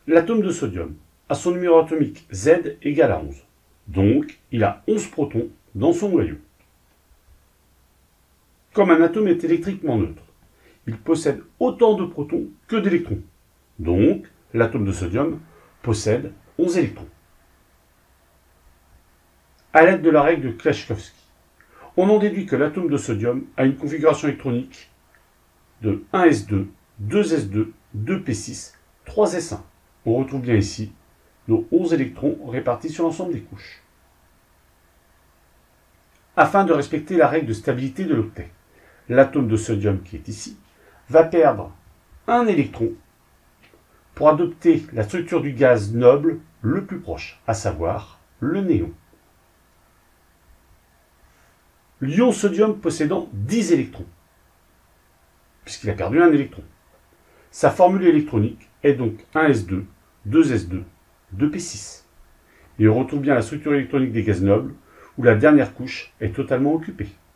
L'atome de sodium a son numéro atomique Z égale à 11. Donc, il a 11 protons dans son noyau. Comme un atome est électriquement neutre, il possède autant de protons que d'électrons. Donc, l'atome de sodium possède 11 électrons. À l'aide de la règle de Klashkovsky, on en déduit que l'atome de sodium a une configuration électronique de 1s2, 2s2, 2p6, 3s1. On retrouve bien ici nos 11 électrons répartis sur l'ensemble des couches. Afin de respecter la règle de stabilité de l'octet, l'atome de sodium qui est ici va perdre un électron pour adopter la structure du gaz noble le plus proche, à savoir le néon. L'ion sodium possédant 10 électrons, puisqu'il a perdu un électron. Sa formule électronique est donc 1s2, 2s2, 2p6. Et on retrouve bien la structure électronique des gaz nobles, où la dernière couche est totalement occupée.